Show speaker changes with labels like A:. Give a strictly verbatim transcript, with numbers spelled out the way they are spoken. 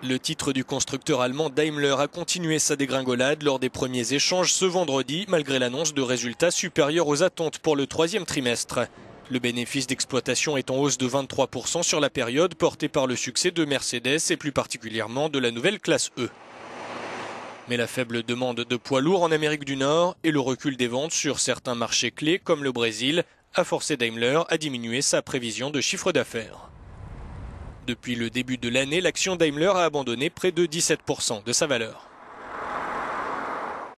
A: Le titre du constructeur allemand Daimler a continué sa dégringolade lors des premiers échanges ce vendredi, malgré l'annonce de résultats supérieurs aux attentes pour le troisième trimestre. Le bénéfice d'exploitation est en hausse de vingt-trois pour cent sur la période, porté par le succès de Mercedes et plus particulièrement de la nouvelle classe E. Mais la faible demande de poids lourds en Amérique du Nord et le recul des ventes sur certains marchés clés comme le Brésil a forcé Daimler à diminuer sa prévision de chiffre d'affaires. Depuis le début de l'année, l'action Daimler a abandonné près de dix-sept pour cent de sa valeur.